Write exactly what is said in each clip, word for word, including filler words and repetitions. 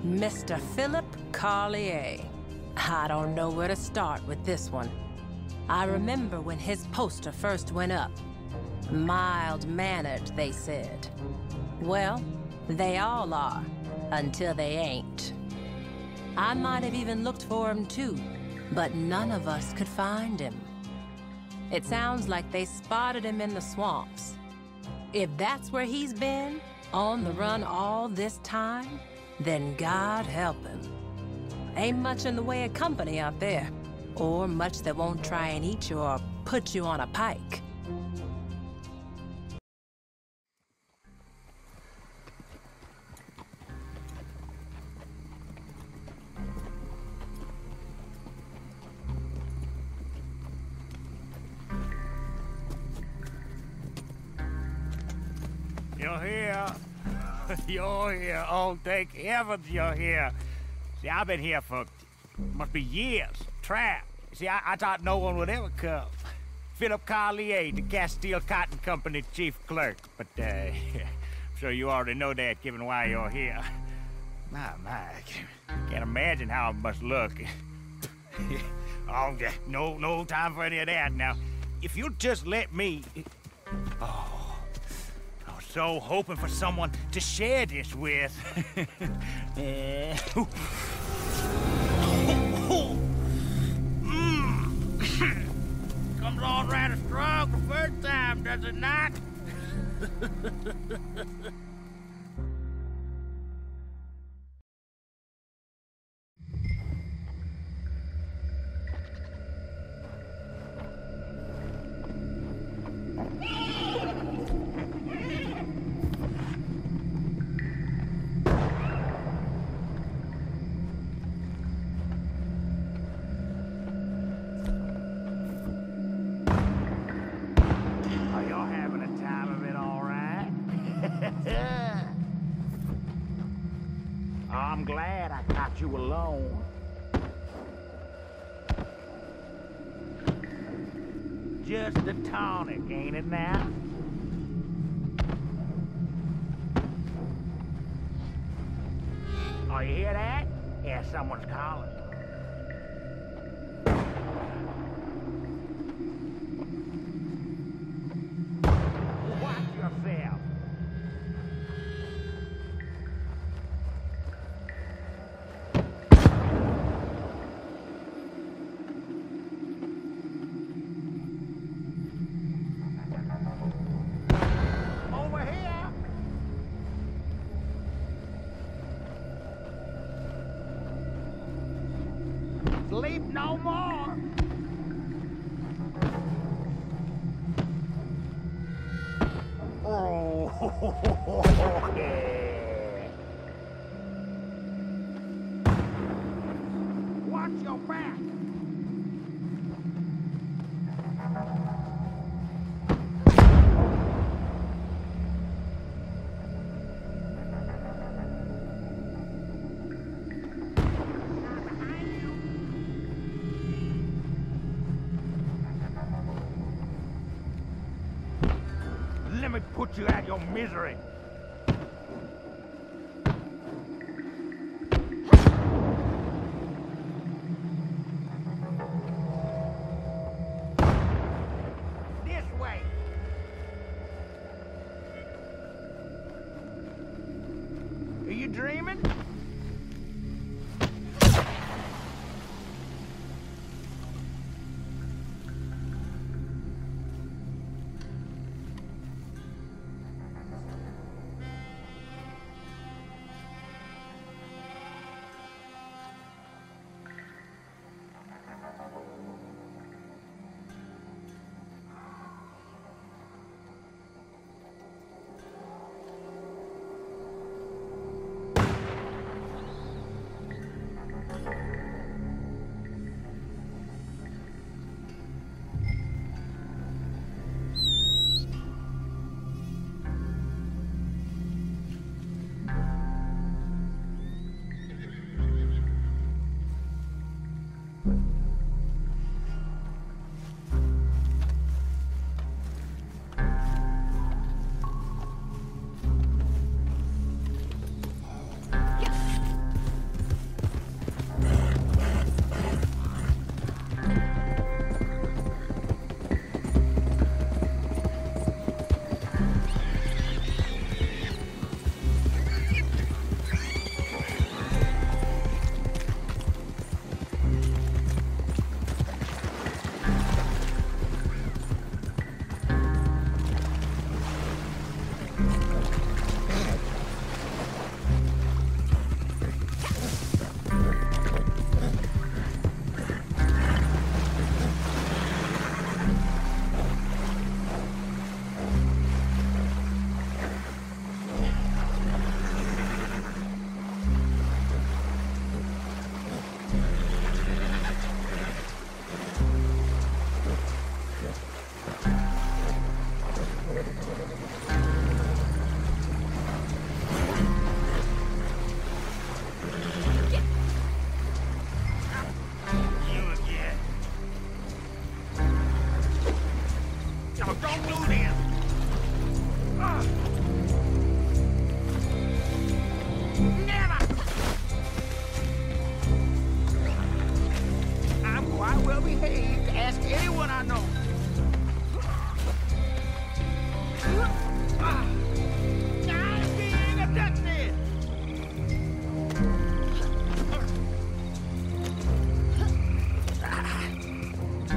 Mister Philip Carlier. I don't know where to start with this one. I remember when his poster first went up. Mild-mannered, they said. Well, they all are, until they ain't. I might have even looked for him too, but none of us could find him. It sounds like they spotted him in the swamps. If that's where he's been, on the run all this time, then God help him. Ain't much in the way of company out there, or much that won't try and eat you or put you on a pike. You're here. You're here. Oh, thank heavens you're here. See, I've been here for, must be years, trapped. See, I, I thought no one would ever come. Philip Carlier, the Castile Cotton Company chief clerk. But, uh, I'm sure you already know that, given why you're here. My, my, I can't, can't imagine how it must look. Oh, no, no time for any of that. Now, if you'll just let me... Oh... So hoping for someone to share this with. uh, Comes on rather strong the first time, does it not? I'm glad I got you alone. Just a tonic, ain't it now? Oh, you hear that? Yeah, someone's calling. Watch yourself. Sleep no more. Oh, yeah. Watch your back. Let me put you out of your misery. This way. Are you dreaming?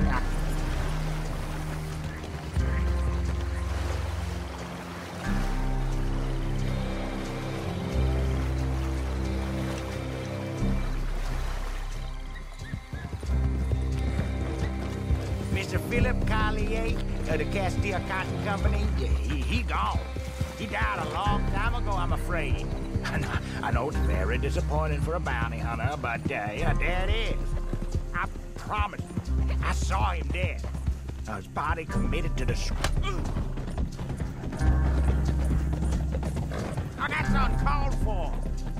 Mister Philip Collier of the Castile Cotton Company, yeah, he, he gone. He died a long time ago, I'm afraid. I know it's very disappointing for a bounty hunter, but uh, yeah, there it is. I promise you, I saw him dead. Uh, his body committed to the... Oh, that's uncalled for.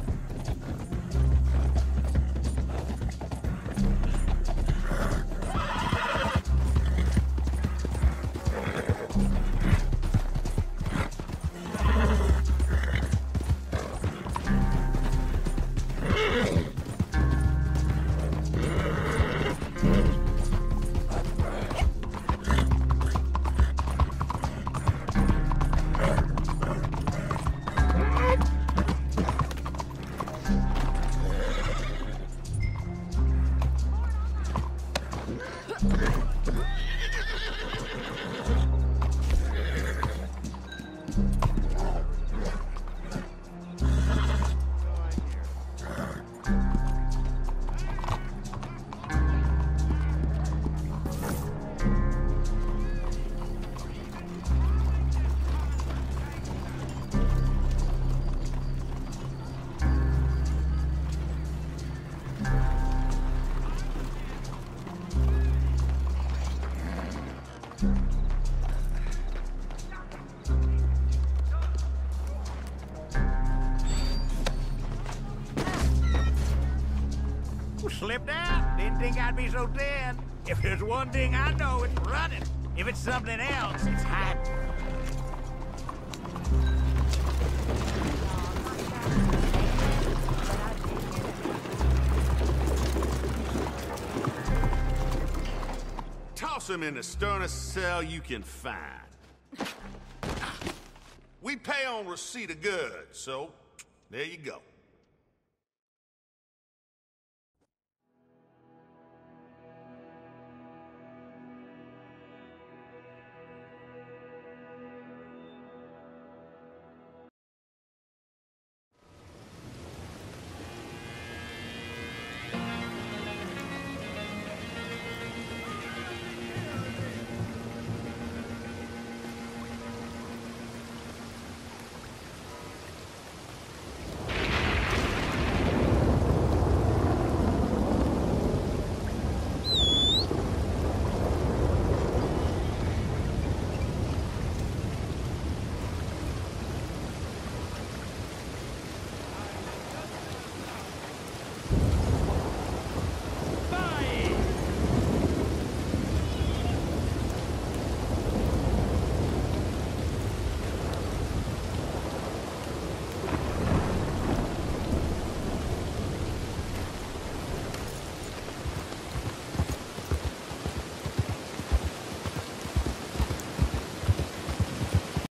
Slipped out. Didn't think I'd be so dead. If there's one thing I know, it's running. If it's something else, it's hiding. Toss him in the sternest cell you can find. We pay on receipt of goods, so there you go.